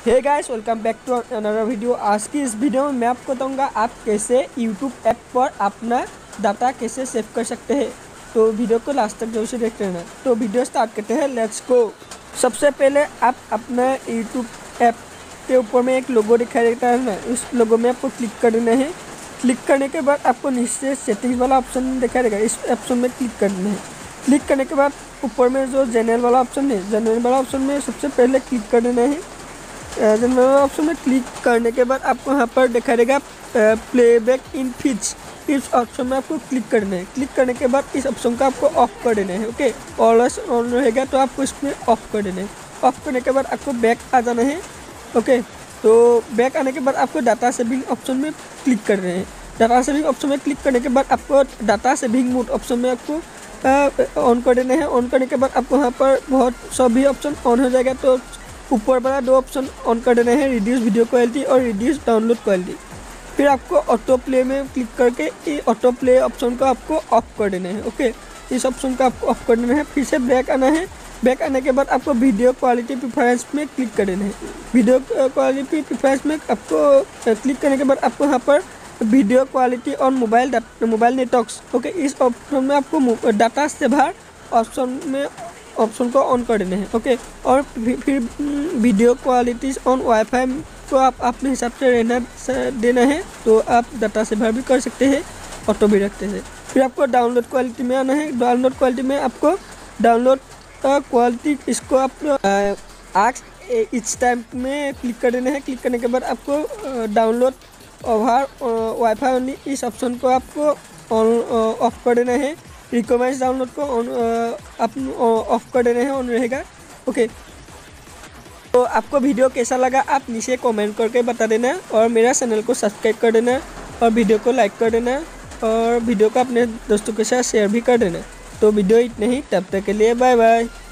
Hey guys, welcome back to another video. आज की इस वीडियो में मैं आपको बताऊंगा आप कैसे YouTube ऐप पर अपना डाटा कैसे सेव कर सकते हैं। तो वीडियो को लास्ट तक जरूर से देखते रहना। तो वीडियो स्टार्ट करते हैं, लेट्स गो। सबसे पहले आप अपना YouTube ऐप के ऊपर में एक लोगो दिखाई देता है ना, उस लोगो में आपको क्लिक करना है। क्लिक करने के बाद आपको नीचे सेटिंग्स वाला ऑप्शन दिखाई देगा, इस ऑप्शन में क्लिक करना है। क्लिक करने के बाद ऊपर में जो जनरल वाला ऑप्शन है, जनरल वाला ऑप्शन में सबसे पहले क्लिक कर देना है। जनरल ऑप्शन में क्लिक करने के बाद आपको यहाँ पर दिखाई देगा प्लेबैक इन फीड्स, इस ऑप्शन में आपको क्लिक करना है। क्लिक करने के बाद इस ऑप्शन को आपको ऑफ कर देना है। ओके, ऑलवेज ऑन रहेगा तो आपको इसमें ऑफ कर देना है। ऑफ करने के बाद आपको बैक आ जाना है। ओके, तो बैक आने के बाद आपको डाटा सेविंग ऑप्शन में क्लिक कर रहे हैं। डाटा सेविंग ऑप्शन में क्लिक करने के बाद आपको डाटा सेविंग मोड ऑप्शन में आपको ऑन कर देना है। ऑन करने के बाद आपको यहाँ पर बहुत सभी ऑप्शन ऑन हो जाएगा। तो ऊपर वाला दो ऑप्शन ऑन कर देना है, रिड्यूस वीडियो क्वालिटी और रिड्यूस डाउनलोड क्वालिटी। फिर आपको ऑटो प्ले में क्लिक करके ये ऑटो प्ले ऑप्शन को आपको ऑफ कर देना है। ओके, इस ऑप्शन को आपको ऑफ कर देना है। फिर से बैक आना है। बैक आने के बाद आपको वीडियो क्वालिटी प्रिफरेंस में क्लिक कर देना है। वीडियो क्वालिटी प्रिफरेंस में आपको क्लिक करने के बाद आपको यहाँ पर वीडियो क्वालिटी और मोबाइल नेटवर्क्स, ओके, इस ऑप्शन में आपको डाटा सेवर ऑप्शन को ऑन कर देना है। ओके, और फिर वीडियो क्वालिटीज ऑन वाईफाई को आप अपने हिसाब से रहना देना है। तो आप डाटा सेवर भी कर सकते हैं, ऑटो भी रखते हैं। फिर आपको डाउनलोड क्वालिटी में आना है। डाउनलोड क्वालिटी में आपको डाउनलोड क्वालिटी इसको आप आज इस टाइम में क्लिक कर देना है। क्लिक करने के बाद आपको डाउनलोड ओवर वाईफाई ओनली, इस ऑप्शन को आपको ऑफ कर देना है। रिकमेंड डाउनलोड को ऑन ऑफ कर देना है, ऑन रहेगा। ओके, तो आपको वीडियो कैसा लगा आप नीचे कमेंट करके बता देना, और मेरा चैनल को सब्सक्राइब कर देना, और वीडियो को लाइक कर देना, और वीडियो को अपने दोस्तों के साथ शेयर भी कर देना। तो वीडियो इतना ही, तब तक के लिए बाय बाय।